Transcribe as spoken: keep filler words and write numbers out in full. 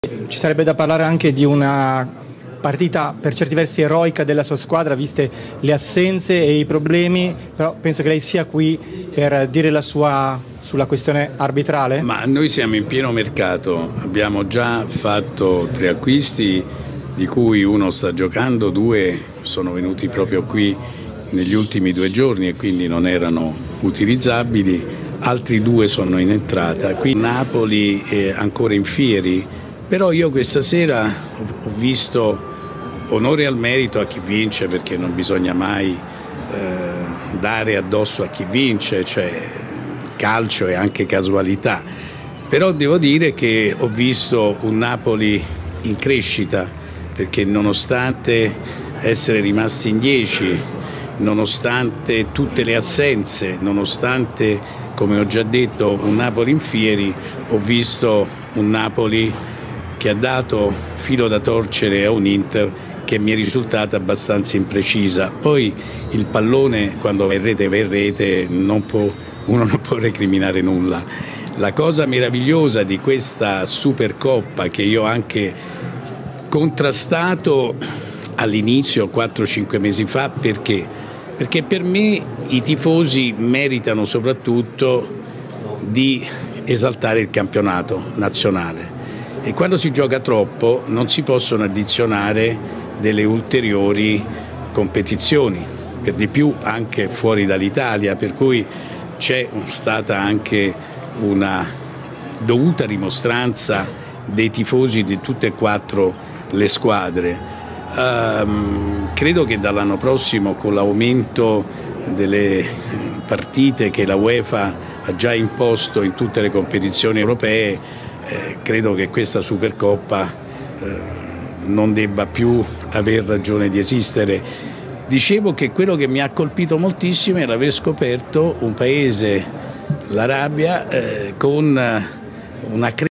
Ci sarebbe da parlare anche di una partita per certi versi eroica della sua squadra, viste le assenze e i problemi, però penso che lei sia qui per dire la sua sulla questione arbitrale. Ma noi siamo in pieno mercato, abbiamo già fatto tre acquisti, di cui uno sta giocando, due sono venuti proprio qui negli ultimi due giorni e quindi non erano utilizzabili, altri due sono in entrata. Qui Napoli è ancora in fieri, però io questa sera ho visto onore al merito a chi vince, perché non bisogna mai eh, dare addosso a chi vince, cioè calcio è anche casualità, però devo dire che ho visto un Napoli in crescita, perché nonostante essere rimasti in dieci, nonostante tutte le assenze, nonostante, come ho già detto, un Napoli in fieri, ho visto un Napoli che ha dato filo da torcere a un Inter che mi è risultata abbastanza imprecisa. Poi il pallone, quando va in rete va in rete, non può, uno non può recriminare nulla. La cosa meravigliosa di questa Supercoppa, che io ho anche contrastato all'inizio, quattro cinque mesi fa, perché? Perché per me i tifosi meritano soprattutto di esaltare il campionato nazionale. E quando si gioca troppo non si possono addizionare delle ulteriori competizioni, per di più anche fuori dall'Italia, per cui c'è stata anche una dovuta rimostranza dei tifosi di tutte e quattro le squadre. Um, credo che dall'anno prossimo, con l'aumento delle partite che la UEFA ha già imposto in tutte le competizioni europee, Eh, credo che questa Supercoppa eh, non debba più aver ragione di esistere. Dicevo che quello che mi ha colpito moltissimo è l'aver scoperto un paese, l'Arabia, eh, con una crescita